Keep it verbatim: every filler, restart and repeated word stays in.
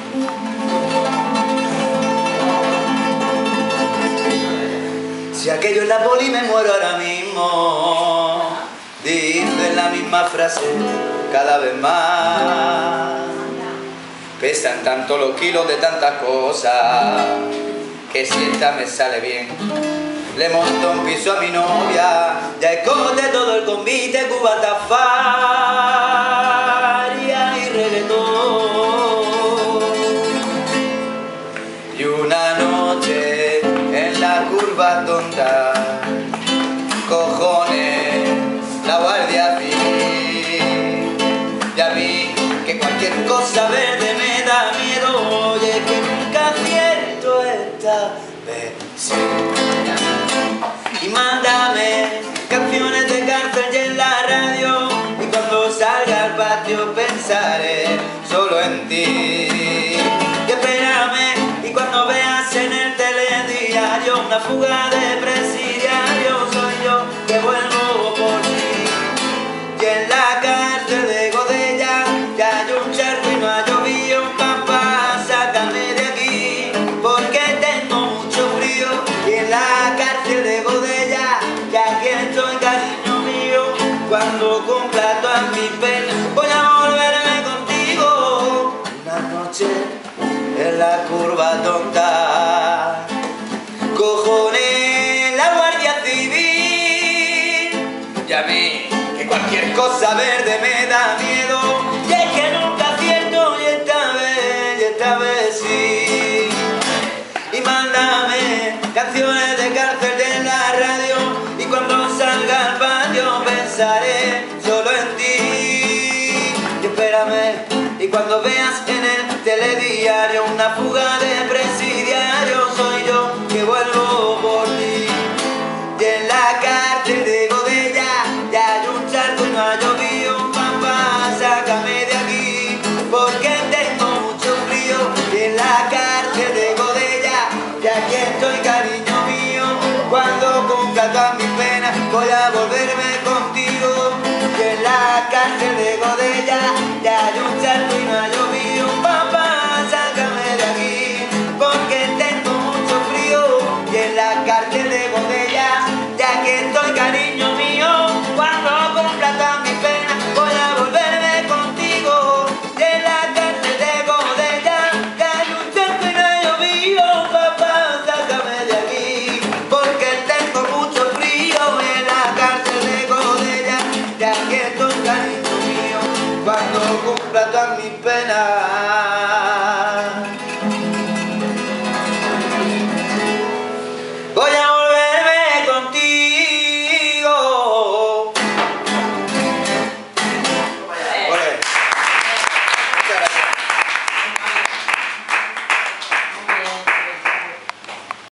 Si aquello es la poli me muero ahora mismo. Dicen la misma frase cada vez más. Pesan tanto los kilos de tantas cosas que si esta me sale bien le monto un piso a mi novia. Ya escoge todo el convite, cubata, faria y reggaetón. Y una noche en la curva tonta, cojones, la guardia civil. Ya vi que cualquier cosa verde me da miedo. Oye, que nunca acierto esta vez sí. Y mándame canciones de cárcel y en la radio. Y cuando salga al patio pensaré solo en ti. Y espérame, y cuando veas en el telediario una fuga de presidiario, soy yo que vuelvo por ti. Y en la cárcel de Godella ya hay un charco y no ha llovido. Papá, sácame de aquí porque tengo mucho frío. Y en la cárcel de Godella ya aquí estoy, cariño mío. Cuando cumpla todas mis penas voy a volverme contigo. Una noche en la curva tonta, cojones, la guardia civil. Ya vi que cualquier cosa verde me da miedo. Y es que nunca acierto y esta vez, y esta vez sí. Y mándame canciones de cárcel en la radio. Y cuando salga al patio pensaré solo en ti. Y espérame, y cuando veas en el telediario una fuga de